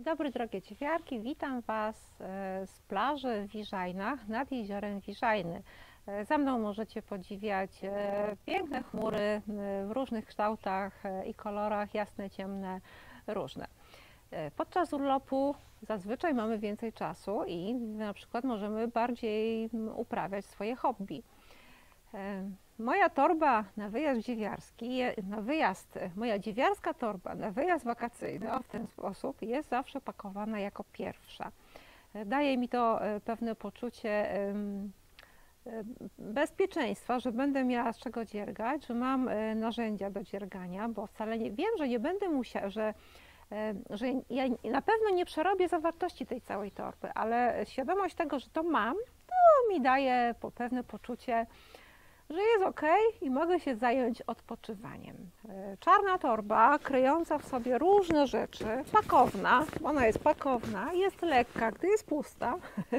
dobry drogie dziewiarki, witam Was z plaży w Wiżajnach nad jeziorem Wiżajny. Za mną możecie podziwiać piękne chmury w różnych kształtach i kolorach, jasne, ciemne, różne. Podczas urlopu zazwyczaj mamy więcej czasu i na przykład możemy bardziej uprawiać swoje hobby. Moja torba na wyjazd dziewiarski, moja dziewiarska torba na wyjazd wakacyjny w ten sposób jest zawsze pakowana jako pierwsza. Daje mi to pewne poczucie bezpieczeństwa, że będę miała z czego dziergać, że mam narzędzia do dziergania, bo wcale nie wiem, że nie będę musiała, że ja na pewno nie przerobię zawartości tej całej torby, ale świadomość tego, że to mam, to mi daje pewne poczucie, że jest ok i mogę się zająć odpoczywaniem. Czarna torba, kryjąca w sobie różne rzeczy, pakowna, ona jest pakowna, jest lekka, gdy jest pusta.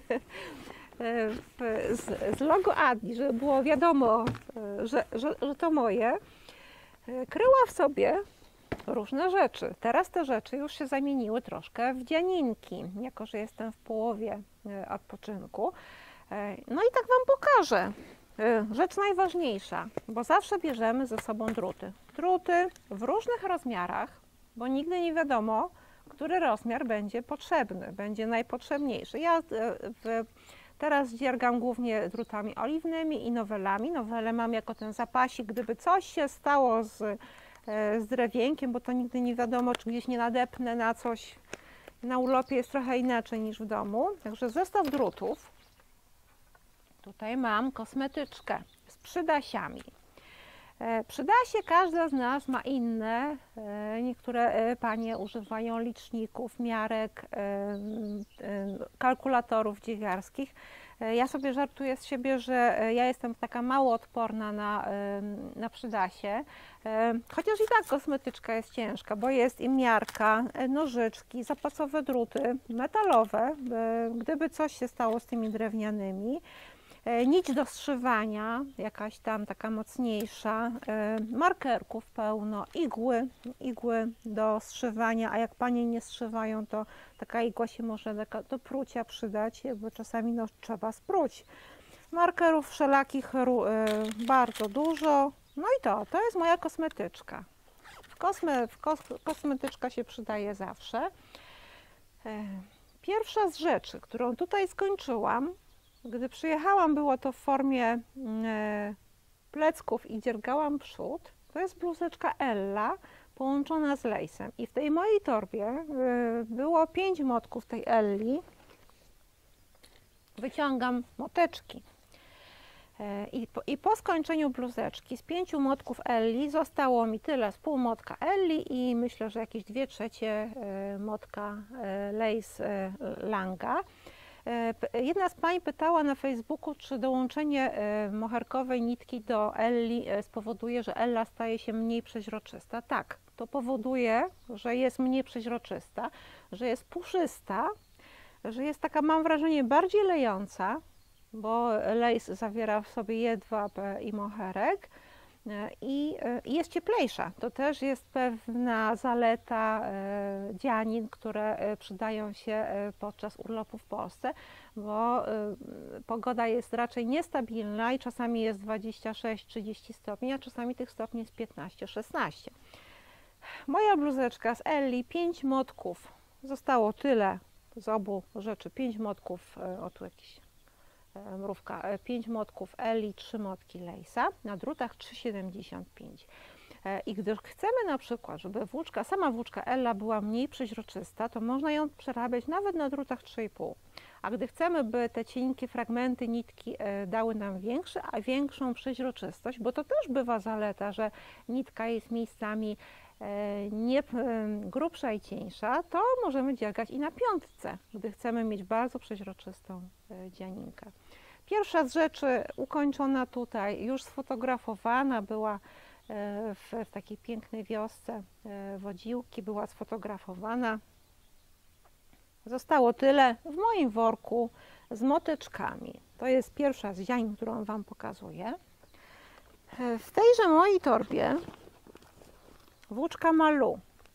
Z logo Adi, żeby było wiadomo, że to moje, kryła w sobie różne rzeczy. Teraz te rzeczy już się zamieniły troszkę w dzianinki, jako że jestem w połowie odpoczynku. No i tak Wam pokażę. Rzecz najważniejsza, bo zawsze bierzemy ze sobą druty. Druty w różnych rozmiarach, bo nigdy nie wiadomo, który rozmiar będzie potrzebny, będzie najpotrzebniejszy. Ja teraz dziergam głównie drutami oliwnymi i nowelami. Nowele mam jako ten zapasik, gdyby coś się stało z drewienkiem, bo to nigdy nie wiadomo, czy gdzieś nie nadepnę na coś. Na urlopie jest trochę inaczej niż w domu. Także zestaw drutów. Tutaj mam kosmetyczkę z przydasiami. Przydasie każda z nas ma inne. Niektóre panie używają liczników, miarek, kalkulatorów dziewiarskich. Ja sobie żartuję z siebie, że ja jestem taka mało odporna na przydasie. Chociaż i tak kosmetyczka jest ciężka, bo jest i miarka, nożyczki, zapasowe druty metalowe, gdyby coś się stało z tymi drewnianymi. Nić do zszywania, jakaś tam taka mocniejsza, markerków pełno, igły do zszywania, a jak panie nie zszywają, to taka igła się może do prucia przydać, bo czasami no, trzeba spróć. Markerów wszelakich bardzo dużo, no i to jest moja kosmetyczka. Kosmetyczka się przydaje zawsze. Pierwsza z rzeczy, którą tutaj skończyłam, gdy przyjechałam, było to w formie plecków i dziergałam przód. To jest bluzeczka Ella połączona z lejsem. I w tej mojej torbie było 5 motków tej Elli. Wyciągam moteczki. I po skończeniu bluzeczki z 5 motków Elli zostało mi tyle z pół motka Elli i myślę, że jakieś 2/3 motka lace Langa. Jedna z pań pytała na Facebooku, czy dołączenie moherkowej nitki do Elli spowoduje, że Ella staje się mniej przeźroczysta. Tak, to powoduje, że jest mniej przeźroczysta, że jest puszysta, że jest taka, mam wrażenie, bardziej lejąca, bo lace zawiera w sobie jedwab i moherek. I jest cieplejsza. To też jest pewna zaleta dzianin, które przydają się podczas urlopu w Polsce, bo pogoda jest raczej niestabilna i czasami jest 26-30 stopni, a czasami tych stopni jest 15-16. Moja bluzeczka z Elli, 5 motków, zostało tyle z obu rzeczy, 5 motków, o tu jakiś mrówka, 5 motków Elli, 3 motki Lejsa, na drutach 3,75. I gdy chcemy na przykład, żeby sama włóczka Ella była mniej przeźroczysta, to można ją przerabiać nawet na drutach 3,5. A gdy chcemy, by te cienkie fragmenty nitki dały nam większą przeźroczystość, bo to też bywa zaleta, że nitka jest miejscami nie grubsza i cieńsza, to możemy dziergać i na 5, gdy chcemy mieć bardzo przeźroczystą dzianinkę. Pierwsza z rzeczy ukończona tutaj, już sfotografowana, była w takiej pięknej wiosce Wodziłki, była sfotografowana. Zostało tyle w moim worku z moteczkami. To jest pierwsza z dzianin, którą Wam pokazuję. W tejże mojej torbie włóczka Malu.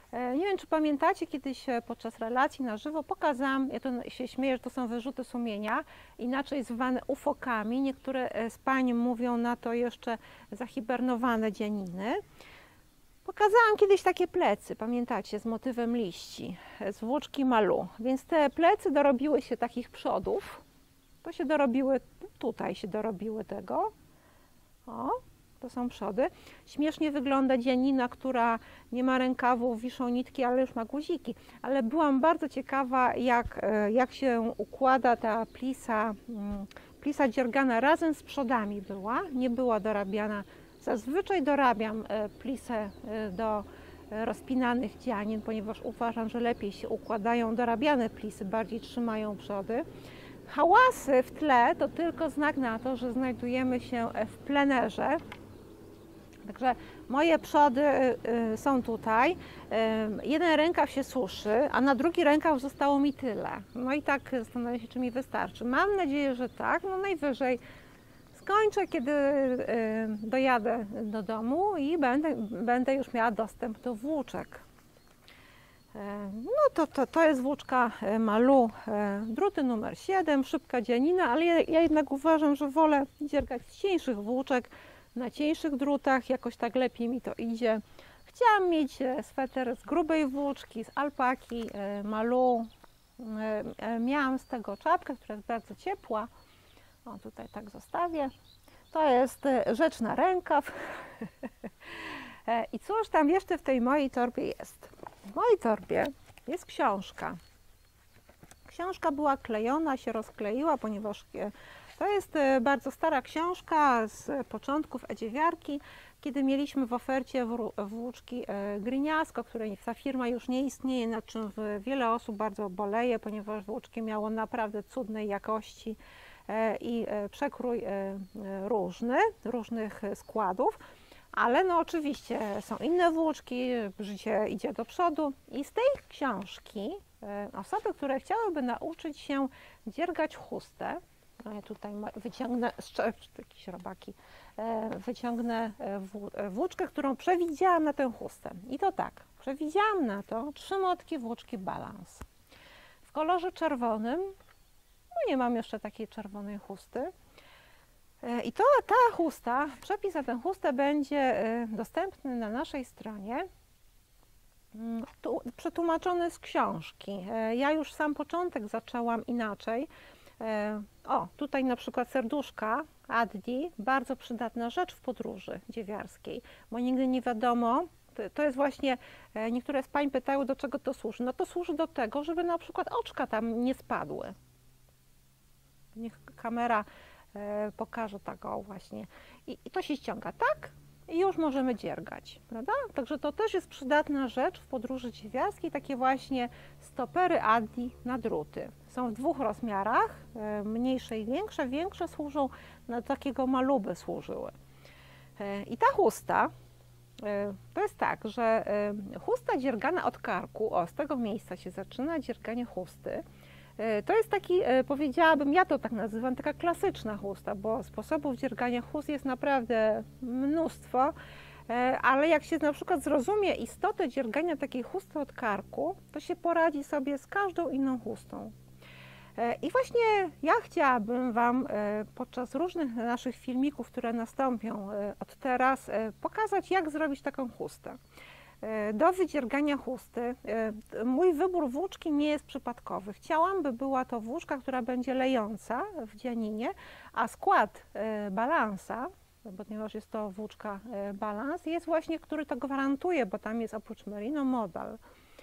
Nie wiem, czy pamiętacie, kiedyś podczas relacji na żywo pokazałam, ja to się śmieję, że to są wyrzuty sumienia, inaczej zwane ufokami. Niektóre z pań mówią na to jeszcze zahibernowane dzianiny. Pokazałam kiedyś takie plecy, pamiętacie, z motywem liści, z włóczki Malu. Więc te plecy dorobiły się takich przodów. To się dorobiły, tutaj się dorobiły tego. O, to są przody. Śmiesznie wygląda dzianina, która nie ma rękawów, wiszą nitki, ale już ma guziki. Ale byłam bardzo ciekawa, jak się układa ta plisa dziergana razem z przodami była. Nie była dorabiana. Zazwyczaj dorabiam plisę do rozpinanych dzianin, ponieważ uważam, że lepiej się układają dorabiane plisy, bardziej trzymają przody. Hałasy w tle to tylko znak na to, że znajdujemy się w plenerze. Także moje przody są tutaj. Jeden rękaw się suszy, a na drugi rękaw zostało mi tyle. No i tak zastanawiam się, czy mi wystarczy. Mam nadzieję, że tak. No najwyżej skończę, kiedy dojadę do domu i będę już miała dostęp do włóczek. No to jest włóczka Malu, druty numer 7, szybka dzianina, ale ja jednak uważam, że wolę dziergać z cieńszych włóczek, na cieńszych drutach, jakoś tak lepiej mi to idzie. Chciałam mieć sweter z grubej włóczki, z alpaki, Malu. Miałam z tego czapkę, która jest bardzo ciepła. O, tutaj tak zostawię. To jest rzecz na rękaw. I cóż tam jeszcze w tej mojej torbie jest? W mojej torbie jest książka. Książka była klejona, się rozkleiła, ponieważ to jest bardzo stara książka z początków Edziewiarki, kiedy mieliśmy w ofercie włóczki Gryniasko, której ta firma już nie istnieje, nad czym wiele osób bardzo boleje, ponieważ włóczki miało naprawdę cudnej jakości i przekrój różnych składów. Ale no oczywiście są inne włóczki, życie idzie do przodu i z tej książki osoby, które chciałyby nauczyć się dziergać chustę, no ja tutaj wyciągnę, jakieś robaki, wyciągnę włóczkę, którą przewidziałam na tę chustę. I to tak, przewidziałam na to 3 motki włóczki Balans w kolorze czerwonym. No nie mam jeszcze takiej czerwonej chusty. I ta chusta, przepis na tę chustę będzie dostępny na naszej stronie, przetłumaczony z książki. Ja już sam początek zaczęłam inaczej. O, tutaj na przykład serduszka Addi, bardzo przydatna rzecz w podróży dziewiarskiej, bo nigdy nie wiadomo, to jest właśnie, niektóre z pań pytały, do czego to służy. No to służy do tego, żeby na przykład oczka tam nie spadły. Niech kamera pokażę tak o właśnie. I to się ściąga tak i już możemy dziergać, prawda? Także to też jest przydatna rzecz w podróży dziewiarskiej, takie właśnie stopery Addi na druty. Są w 2 rozmiarach, mniejsze i większe. Większe służą na takiego maluby służyły. I ta chusta, to jest tak, że chusta dziergana od karku, o z tego miejsca się zaczyna dzierganie chusty. To jest taki, powiedziałabym, ja to tak nazywam, taka klasyczna chusta, bo sposobów dziergania chust jest naprawdę mnóstwo, ale jak się na przykład zrozumie istotę dziergania takiej chusty od karku, to się poradzi sobie z każdą inną chustą. I właśnie ja chciałabym Wam podczas różnych naszych filmików, które nastąpią od teraz, pokazać, jak zrobić taką chustę. Do wydziergania chusty mój wybór włóczki nie jest przypadkowy. Chciałam, by była to włóczka, która będzie lejąca w dzianinie, a skład balansa, ponieważ jest to włóczka balans, jest właśnie, który to gwarantuje, bo tam jest oprócz merino modal.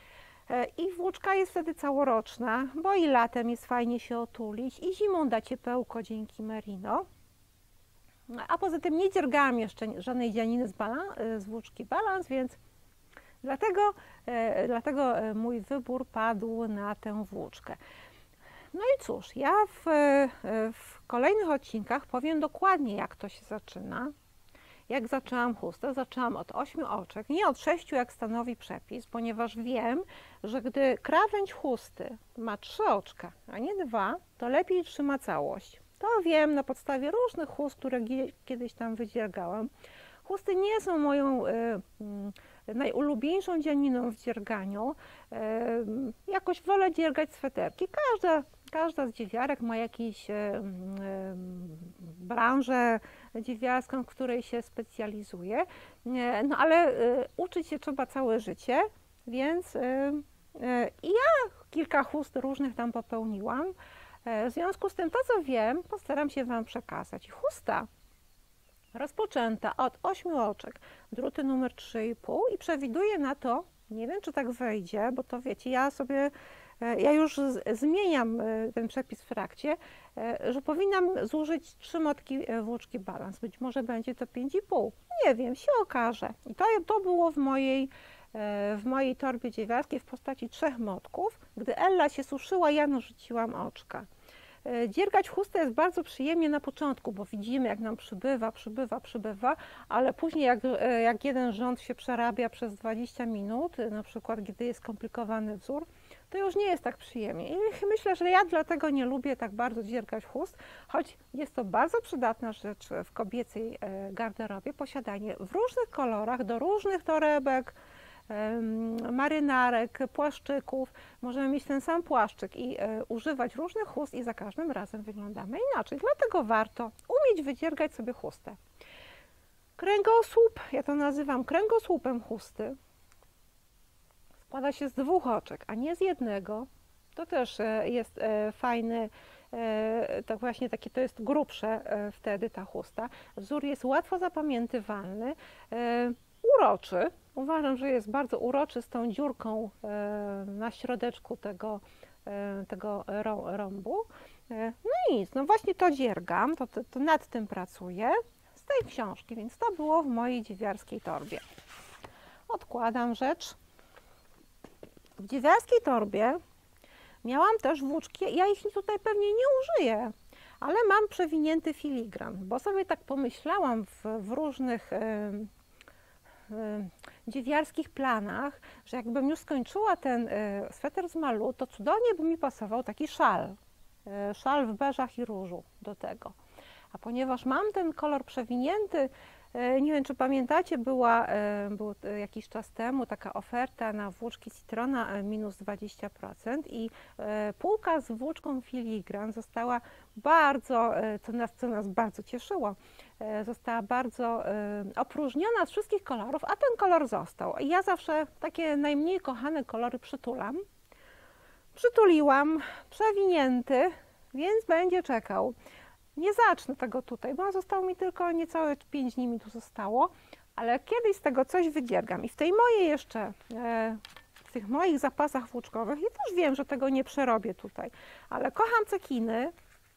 I włóczka jest wtedy całoroczna, bo i latem jest fajnie się otulić i zimą da ciepełko dzięki merino. A poza tym nie dziergałam jeszcze żadnej dzianiny z włóczki balans, więc dlatego mój wybór padł na tę włóczkę. No i cóż, ja w kolejnych odcinkach powiem dokładnie, jak to się zaczyna. Jak zaczęłam chustę, zaczęłam od 8 oczek, nie od 6, jak stanowi przepis, ponieważ wiem, że gdy krawędź chusty ma 3 oczka, a nie 2, to lepiej trzyma całość. To wiem na podstawie różnych chust, które kiedyś tam wydziergałam. Chusty nie są moją najulubieńszą dzianiną w dzierganiu. Jakoś wolę dziergać sweterki. Każda z dziewiarek ma jakąś branżę dziewiarską, w której się specjalizuje. No ale uczyć się trzeba całe życie, więc i ja kilka chust różnych tam popełniłam. W związku z tym to, co wiem, postaram się Wam przekazać. Chusta rozpoczęta od 8 oczek, druty numer 3,5 i przewiduję na to, nie wiem czy tak wejdzie, bo to wiecie, ja już zmieniam ten przepis w trakcie, że powinnam zużyć 3 motki włóczki balans, być może będzie to 5,5, nie wiem, się okaże. I to było w mojej torbie dziewiarskiej w postaci 3 motków. Gdy Ella się suszyła, ja narzuciłam oczka. Dziergać chustę jest bardzo przyjemnie na początku, bo widzimy, jak nam przybywa, ale później jak jeden rząd się przerabia przez 20 minut, na przykład gdy jest skomplikowany wzór, to już nie jest tak przyjemnie. I myślę, że ja dlatego nie lubię tak bardzo dziergać chust, choć jest to bardzo przydatna rzecz w kobiecej garderobie, posiadanie w różnych kolorach, do różnych torebek, marynarek, płaszczyków. Możemy mieć ten sam płaszczyk i używać różnych chust i za każdym razem wyglądamy inaczej. Dlatego warto umieć wydziergać sobie chustę. Kręgosłup, ja to nazywam kręgosłupem chusty, składa się z 2 oczek, a nie z jednego. To też jest fajny, to właśnie takie, to jest grubsze wtedy ta chusta. Wzór jest łatwo zapamiętywalny, uroczy. Uważam, że jest bardzo uroczy z tą dziurką na środeczku tego rąbu. No i nic, no właśnie to dziergam, to nad tym pracuję z tej książki, więc to było w mojej dziewiarskiej torbie. Odkładam rzecz. W dziewiarskiej torbie miałam też włóczki, ja ich tutaj pewnie nie użyję, ale mam przewinięty filigran, bo sobie tak pomyślałam w różnych dziewiarskich planach, że jakbym już skończyła ten sweter z malu, to cudownie by mi pasował taki szal. Szal w beżach i różu do tego. A ponieważ mam ten kolor przewinięty, nie wiem czy pamiętacie, był jakiś czas temu taka oferta na włóczki Citrona minus 20% i półka z włóczką filigran została bardzo, co nas bardzo cieszyło, została bardzo opróżniona z wszystkich kolorów, a ten kolor został. I ja zawsze takie najmniej kochane kolory przytulam. Przytuliłam, przewinięty, więc będzie czekał. Nie zacznę tego tutaj, bo zostało mi tylko niecałe 5 dni mi tu zostało, ale kiedyś z tego coś wydziergam. I w tej mojej jeszcze, w tych moich zapasach włóczkowych, ja też wiem, że tego nie przerobię tutaj, ale kocham cekiny,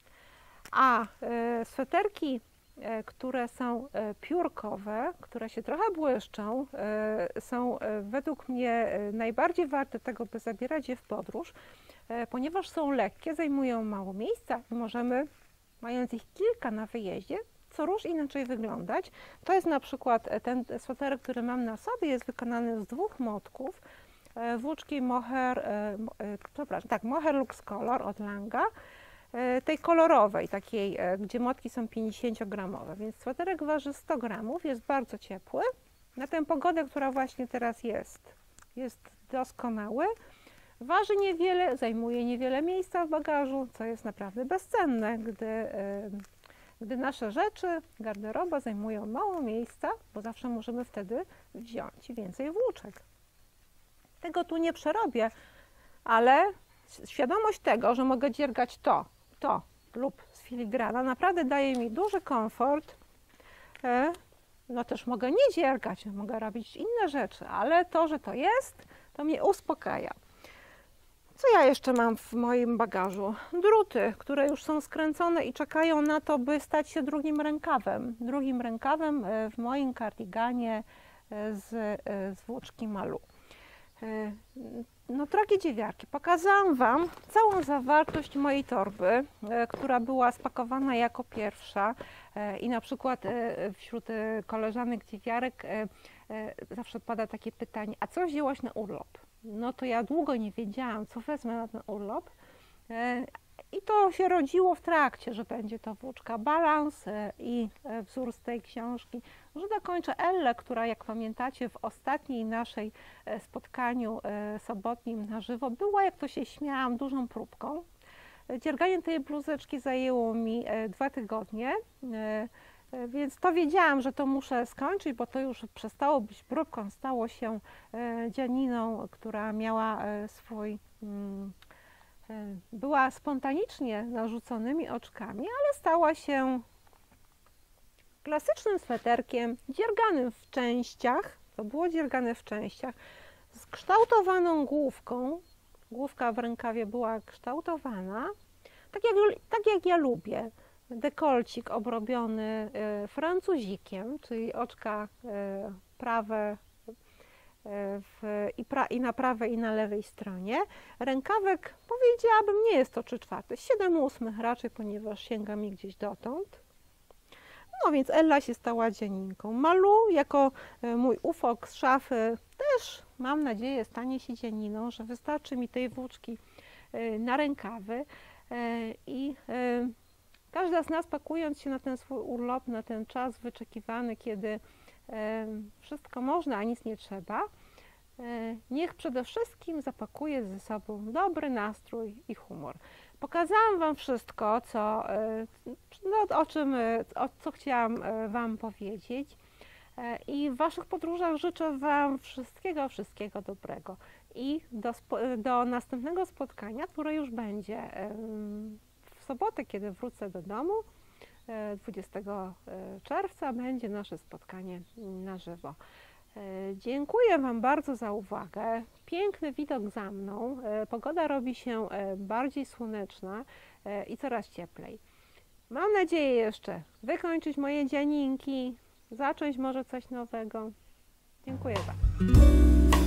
a sweterki, które są piórkowe, które się trochę błyszczą, są według mnie najbardziej warte tego, by zabierać je w podróż, ponieważ są lekkie, zajmują mało miejsca i możemy, mając ich kilka na wyjeździe, co róż inaczej wyglądać. To jest na przykład ten sweterek, który mam na sobie, jest wykonany z 2 motków włóczki Mohair, Mohair Lux Color od Langa, tej kolorowej, takiej, gdzie motki są 50-gramowe, więc sweterek waży 100 gramów, jest bardzo ciepły. Na tę pogodę, która właśnie teraz jest doskonały. Waży niewiele, zajmuje niewiele miejsca w bagażu, co jest naprawdę bezcenne, gdy nasze rzeczy, garderoba zajmują mało miejsca, bo zawsze możemy wtedy wziąć więcej włóczek. Tego tu nie przerobię, ale świadomość tego, że mogę dziergać to lub z filigrana naprawdę daje mi duży komfort. No też mogę nie dziergać, mogę robić inne rzeczy, ale to, że to jest, to mnie uspokaja. Co ja jeszcze mam w moim bagażu? Druty, które już są skręcone i czekają na to, by stać się drugim rękawem. Drugim rękawem w moim kardiganie z włóczki Malu. No, drogie dziewiarki, pokazałam Wam całą zawartość mojej torby, która była spakowana jako pierwsza i na przykład wśród koleżanek dziewiarek zawsze pada takie pytanie, a co wzięłaś na urlop? No to ja długo nie wiedziałam, co wezmę na ten urlop I to się rodziło w trakcie, że będzie to włóczka balans i wzór z tej książki, że dokończę Ellę, która, jak pamiętacie, w ostatniej naszej spotkaniu sobotnim na żywo była, jak to się śmiałam, dużą próbką. Dzierganie tej bluzeczki zajęło mi 2 tygodnie, więc to wiedziałam, że to muszę skończyć, bo to już przestało być próbką, stało się dzianiną, która miała była spontanicznie narzuconymi oczkami, ale stała się klasycznym sweterkiem, dzierganym w częściach, to było dziergane w częściach, z kształtowaną główką. Główka w rękawie była kształtowana, tak jak ja lubię. Dekolcik obrobiony francuzikiem, czyli oczka prawe i na prawej i na lewej stronie. Rękawek, powiedziałabym, nie jest to 3/4, 7/8 raczej, ponieważ sięga mi gdzieś dotąd. No więc Ella się stała dzianinką. Malu jako mój ufok z szafy też, mam nadzieję, stanie się dzianiną, że wystarczy mi tej włóczki na rękawy i każda z nas, pakując się na ten swój urlop, na ten czas wyczekiwany, kiedy wszystko można, a nic nie trzeba, niech przede wszystkim zapakuje ze sobą dobry nastrój i humor. Pokazałam Wam wszystko, co chciałam Wam powiedzieć i w Waszych podróżach życzę Wam wszystkiego dobrego i do następnego spotkania, które już będzie w sobotę, kiedy wrócę do domu. 20 czerwca będzie nasze spotkanie na żywo. Dziękuję Wam bardzo za uwagę. Piękny widok za mną. Pogoda robi się bardziej słoneczna i coraz cieplej. Mam nadzieję jeszcze wykończyć moje dzianinki, zacząć może coś nowego. Dziękuję bardzo.